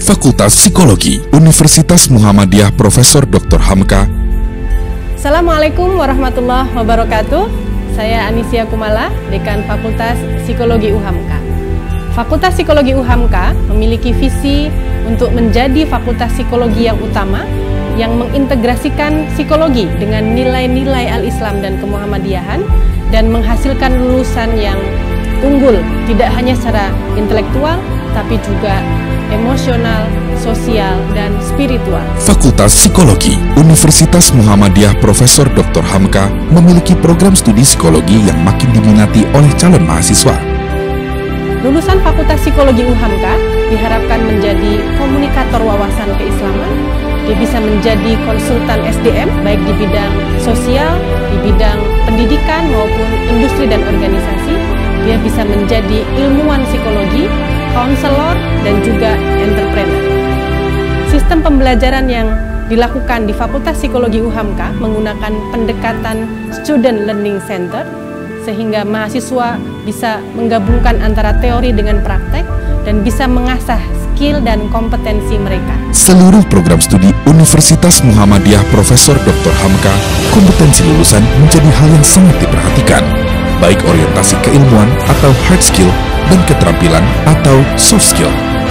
Fakultas Psikologi, Universitas Muhammadiyah Profesor Dr. Hamka. Assalamualaikum warahmatullahi wabarakatuh. Saya Anisia Kumala, Dekan Fakultas Psikologi UHAMKA. Fakultas Psikologi UHAMKA memiliki visi untuk menjadi fakultas psikologi yang utama yang mengintegrasikan psikologi dengan nilai-nilai al-Islam dan kemuhammadiyahan dan menghasilkan lulusan yang unggul tidak hanya secara intelektual tapi juga emosional, sosial, dan spiritual. Fakultas Psikologi, Universitas Muhammadiyah Profesor Dr. Hamka memiliki program studi psikologi yang makin diminati oleh calon mahasiswa. Lulusan Fakultas Psikologi UHAMKA diharapkan menjadi komunikator wawasan keislaman. Dia bisa menjadi konsultan SDM baik di bidang sosial, di bidang pendidikan maupun industri dan organisasi. Dia bisa menjadi ilmuwan psikologi, konselor, dan juga entrepreneur. Sistem pembelajaran yang dilakukan di Fakultas Psikologi UHAMKA menggunakan pendekatan Student Learning Center, sehingga mahasiswa bisa menggabungkan antara teori dengan praktek dan bisa mengasah skill dan kompetensi mereka. Seluruh program studi Universitas Muhammadiyah Profesor Dr. Hamka, kompetensi lulusan menjadi hal yang sangat diperhatikan, baik orientasi keilmuan atau hard skill dan keterampilan atau soft skill.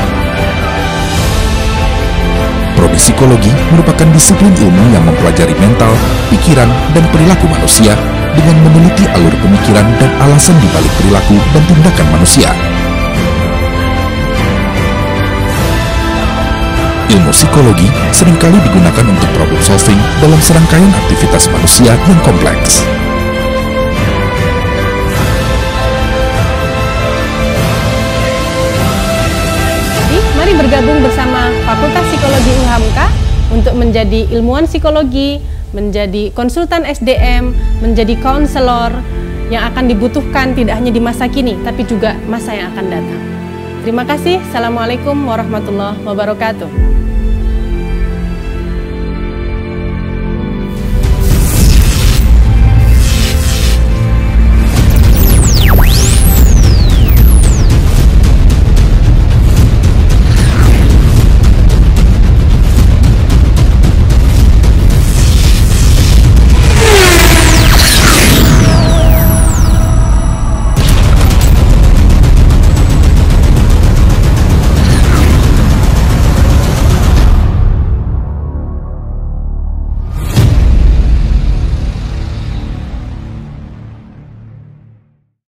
Prodi Psikologi merupakan disiplin ilmu yang mempelajari mental, pikiran, dan perilaku manusia dengan meneliti alur pemikiran dan alasan dibalik perilaku dan tindakan manusia. Ilmu psikologi seringkali digunakan untuk problem solving dalam serangkaian aktivitas manusia yang kompleks. Jadi, mari bergabung bersama Fakultas Psikologi UHAMKA untuk menjadi ilmuwan psikologi, menjadi konsultan SDM, menjadi konselor yang akan dibutuhkan tidak hanya di masa kini, tapi juga masa yang akan datang. Terima kasih. Assalamualaikum warahmatullahi wabarakatuh.